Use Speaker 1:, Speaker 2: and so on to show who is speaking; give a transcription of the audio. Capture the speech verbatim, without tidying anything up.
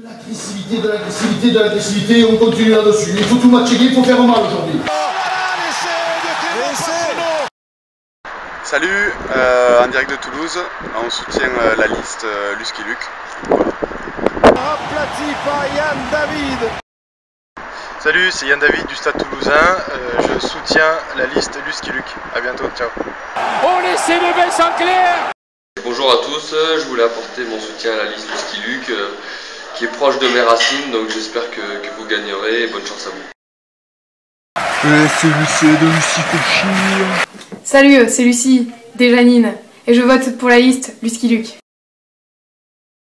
Speaker 1: De l'agressivité, de l'agressivité, de l'agressivité, on continue là-dessus. Il faut tout matcher, il faut faire mal aujourd'hui.
Speaker 2: Salut, euh, en direct de Toulouse, on soutient euh, la liste euh, Lucky Luke. Voilà.
Speaker 3: Aplati par Yann David.
Speaker 4: Salut, c'est Yann David du Stade Toulousain, euh, je soutiens la liste Lucky Luke. A bientôt, ciao.
Speaker 3: On essaie de mettre en clair.
Speaker 5: Bonjour à tous, je voulais apporter mon soutien à la liste Lucky Luke euh, qui est proche de mes racines, donc j'espère que, que vous gagnerez et bonne chance à vous.
Speaker 6: Euh, c'est Lucie de Lucie Couchir.
Speaker 7: Salut, c'est Lucie, des Janine, et je vote pour la liste Lucky Luke.